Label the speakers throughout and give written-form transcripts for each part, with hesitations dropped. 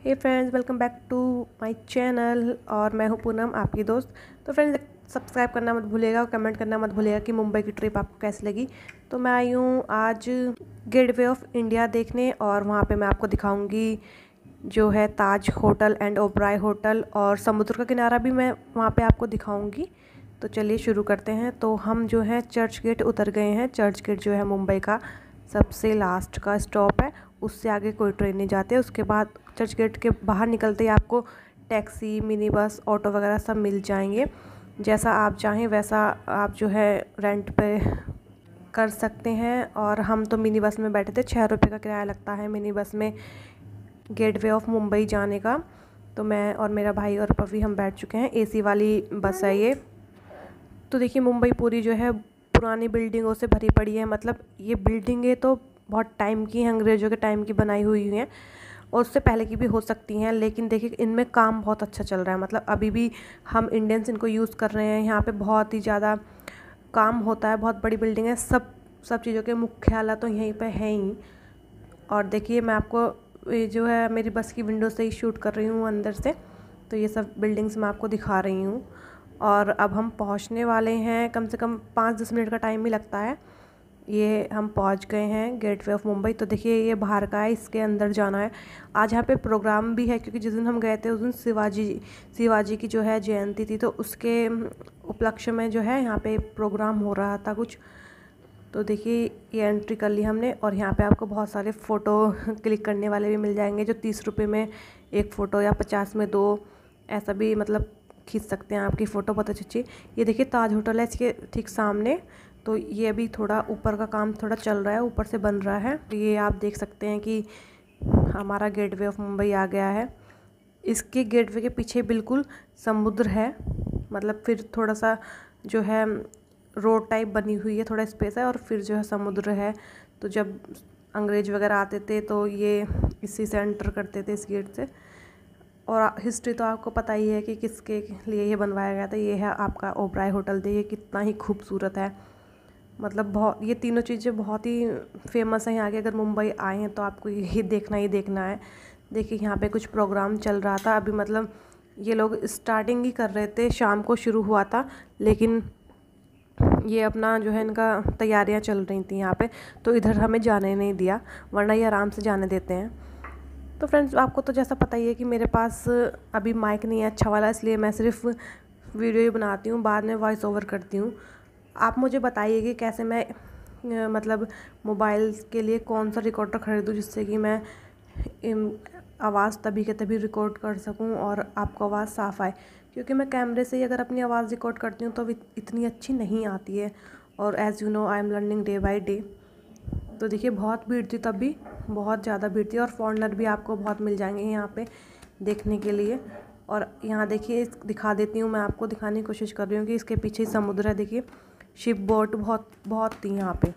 Speaker 1: Hey friends, welcome back to my channel. और मैं हूं पूनम, आपकी दोस्त। तो फ्रेंड्स, सब्सक्राइब करना मत भूलिएगा और कमेंट करना मत भूलिएगा कि मुंबई की ट्रिप आपको कैसी लगी। तो मैं आई हूँ आज गेटवे ऑफ इंडिया देखने, और वहाँ पे मैं आपको दिखाऊंगी जो है Taj hotel and Oberoi hotel, और समुद्र का किनारा भी मैं वहाँ पे आपको दिखाऊंगी। तो चलिए शुरू करते हैं। तो हम जो है चर्च गेट उतर गए हैं। चर्च गेट जो है मुंबई का सबसे लास्ट का स्टॉप है, उससे आगे कोई ट्रेन नहीं जाते। उसके बाद चर्च गेट के बाहर निकलते ही आपको टैक्सी, मिनी बस, ऑटो वगैरह सब मिल जाएंगे। जैसा आप चाहें वैसा आप जो है रेंट पे कर सकते हैं। और हम तो मिनी बस में बैठे थे। 6 रुपये का किराया लगता है मिनी बस में गेटवे ऑफ मुंबई जाने का। तो मैं और मेरा भाई और पवी हम बैठ चुके हैं। एसी वाली बस है ये। तो देखिए, मुंबई पूरी जो है पुरानी बिल्डिंगों से भरी पड़ी है। मतलब ये बिल्डिंगें तो बहुत टाइम की हैं, अंग्रेज़ों के टाइम की बनाई हुई हैं, और उससे पहले की भी हो सकती हैं। लेकिन देखिए, इनमें काम बहुत अच्छा चल रहा है। मतलब अभी भी हम इंडियंस इनको यूज़ कर रहे हैं। यहाँ पे बहुत ही ज़्यादा काम होता है। बहुत बड़ी बिल्डिंग है। सब चीज़ों के मुख्यालय तो यहीं पे है ही। और देखिए, मैं आपको ये जो है मेरी बस की विंडो से ही शूट कर रही हूँ अंदर से। तो ये सब बिल्डिंग्स मैं आपको दिखा रही हूँ। और अब हम पहुँचने वाले हैं। कम से कम 5-10 मिनट का टाइम ही लगता है। ये हम पहुँच गए हैं गेटवे ऑफ मुंबई। तो देखिए, ये बाहर का है, इसके अंदर जाना है। आज यहाँ पे प्रोग्राम भी है, क्योंकि जिस दिन हम गए थे उस दिन शिवाजी की जो है जयंती थी। तो उसके उपलक्ष्य में जो है यहाँ पे प्रोग्राम हो रहा था कुछ। तो देखिए, ये एंट्री कर ली हमने। और यहाँ पे आपको बहुत सारे फ़ोटो क्लिक करने वाले भी मिल जाएंगे, जो 30 रुपये में एक फ़ोटो या 50 में 2 ऐसा भी मतलब खींच सकते हैं आपकी फ़ोटो बहुत अच्छी। ये देखिए, ताज होटल है इसके ठीक सामने। तो ये अभी थोड़ा ऊपर का काम थोड़ा चल रहा है, ऊपर से बन रहा है। तो ये आप देख सकते हैं कि हमारा गेटवे ऑफ मुंबई आ गया है। इसके गेटवे के पीछे बिल्कुल समुद्र है। मतलब फिर थोड़ा सा जो है रोड टाइप बनी हुई है, थोड़ा स्पेस है, और फिर जो है समुद्र है। तो जब अंग्रेज वगैरह आते थे तो ये इसी से एंटर करते थे, इस गेट से। और हिस्ट्री तो आपको पता ही है कि किसके लिए ये बनवाया गया था। ये है आपका ओबराय होटल। देखिए कितना ही खूबसूरत है। मतलब बहुत, ये तीनों चीज़ें बहुत ही फेमस हैं यहाँ के। अगर मुंबई आए हैं तो आपको यही देखना ही देखना है। देखिए, यहाँ पे कुछ प्रोग्राम चल रहा था अभी। मतलब ये लोग स्टार्टिंग ही कर रहे थे, शाम को शुरू हुआ था, लेकिन ये अपना जो है इनका तैयारियां चल रही थी यहाँ पे। तो इधर हमें जाने नहीं दिया, वरना ये आराम से जाने देते हैं। तो फ्रेंड्स, आपको तो जैसा पता ही है कि मेरे पास अभी माइक नहीं है अच्छा वाला, इसलिए मैं सिर्फ वीडियो ही बनाती हूँ, बाद में वॉइस ओवर करती हूँ। आप मुझे बताइए कि कैसे मैं मतलब मोबाइल के लिए कौन सा रिकॉर्डर ख़रीदूँ, जिससे कि मैं आवाज़ तभी के तभी रिकॉर्ड कर सकूं और आपको आवाज़ साफ़ आए। क्योंकि मैं कैमरे से ही अगर अपनी आवाज़ रिकॉर्ड करती हूँ तो इतनी अच्छी नहीं आती है। और as you know, I am learning day by day. तो देखिए, बहुत भीड़ थी तब भी, बहुत ज़्यादा भीड़ थी। और फॉरेनर भी आपको बहुत मिल जाएंगे यहाँ पे देखने के लिए। और यहाँ देखिए, दिखा देती हूँ, मैं आपको दिखाने की कोशिश कर रही हूँ कि इसके पीछे ही समुद्र है। देखिए, शिप बोट बहुत बहुत थी यहाँ पे।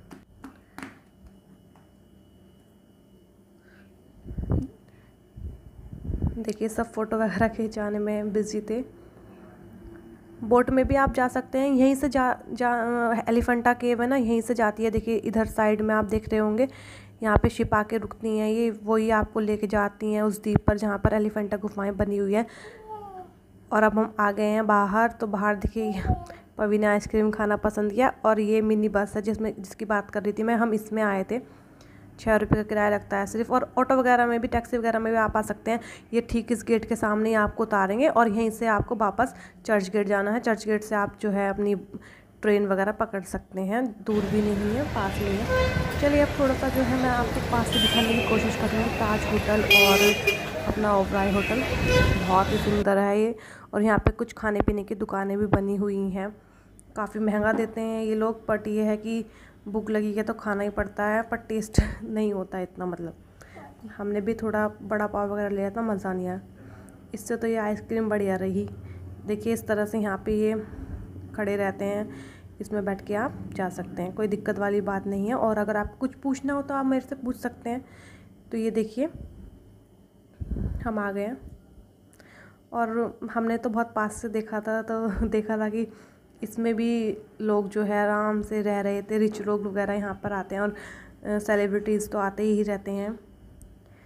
Speaker 1: देखिए, सब फ़ोटो वगैरह खिंचाने में बिज़ी थे। बोट में भी आप जा सकते हैं, यहीं से एलिफेंटा केव है ना, यहीं से जाती है। देखिए, इधर साइड में आप देख रहे होंगे, यहाँ पे शिप आके रुकती हैं। ये वही आपको लेके जाती हैं उस द्वीप पर जहाँ पर एलिफेंटा गुफाएं बनी हुई हैं। और अब हम आ गए हैं बाहर। तो बाहर देखिए, पवी ने आइसक्रीम खाना पसंद किया। और ये मिनी बस है जिसकी बात कर रही थी मैं, हम इसमें आए थे। 6 रुपये का किराया लगता है सिर्फ। और ऑटो वगैरह में भी, टैक्सी वगैरह में भी आप आ सकते हैं। ये ठीक इस गेट के सामने ही आपको उतारेंगे, और यहीं से आपको वापस चर्च गेट जाना है। चर्च गेट से आप जो है अपनी ट्रेन वगैरह पकड़ सकते हैं। दूर भी नहीं है, पास में है। चलिए, अब थोड़ा सा जो है मैं आपको पास से दिखाने की कोशिश कर रही हूँ ताज होटल और अपना ओबराय होटल। बहुत ही सुंदर है ये। और यहाँ पे कुछ खाने पीने की दुकानें भी बनी हुई हैं। काफ़ी महंगा देते हैं ये लोग, बट ये है कि भूख लगी है तो खाना ही पड़ता है। पर टेस्ट नहीं होता इतना। मतलब हमने भी थोड़ा बड़ा पाव वगैरह लिया था, मज़ा नहीं आया। इससे तो ये आइसक्रीम बढ़िया रही। देखिए, इस तरह से यहाँ पे ये खड़े रहते हैं, इसमें बैठ के आप जा सकते हैं, कोई दिक्कत वाली बात नहीं है। और अगर आपको कुछ पूछना हो तो आप मेरे से पूछ सकते हैं। तो ये देखिए, हम आ गए हैं। और हमने तो बहुत पास से देखा था, तो देखा था कि इसमें भी लोग जो है आराम से रह रहे थे। रिच लोग वगैरह यहाँ पर आते हैं, और सेलिब्रिटीज़ तो आते ही रहते हैं।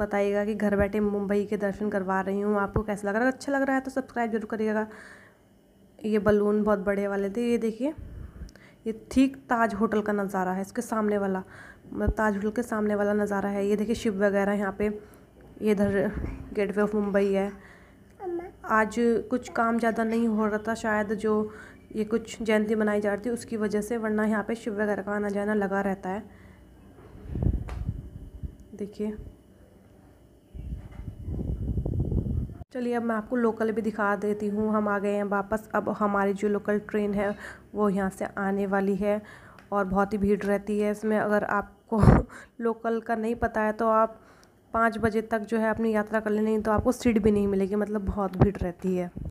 Speaker 1: बताइएगा कि घर बैठे मुंबई के दर्शन करवा रही हूँ। आपको कैसा लग रहा है? अच्छा लग रहा है तो सब्सक्राइब जरूर करिएगा। ये बलून बहुत बड़े वाले थे। ये देखिए, ये ठीक ताज होटल का नज़ारा है, इसके सामने वाला, मतलब ताज होटल के सामने वाला नज़ारा है। ये देखिए शिप वगैरह यहाँ पे। ये इधर गेटवे ऑफ मुंबई है। आज कुछ काम ज़्यादा नहीं हो रहा था शायद, जो ये कुछ जयंती मनाई जा रही थी उसकी वजह से, वरना यहाँ पे शिप वगैरह का आना जाना लगा रहता है। देखिए, चलिए अब मैं आपको लोकल भी दिखा देती हूँ। हम आ गए हैं वापस। अब हमारी जो लोकल ट्रेन है वो यहाँ से आने वाली है और बहुत ही भीड़ रहती है इसमें। अगर आपको लोकल का नहीं पता है तो आप 5 बजे तक जो है अपनी यात्रा कर लें, नहीं तो आपको सीट भी नहीं मिलेगी, मतलब बहुत भीड़ रहती है।